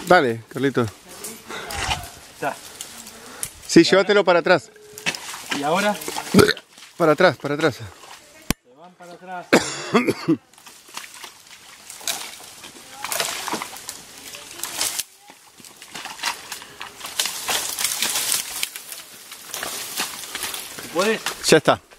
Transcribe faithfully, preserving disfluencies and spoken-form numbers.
Dale, Carlito. Ya. Sí, llévatelo para atrás. ¿Y ahora? Para atrás, para atrás. Se van para atrás. ¿Puedes? Ya está.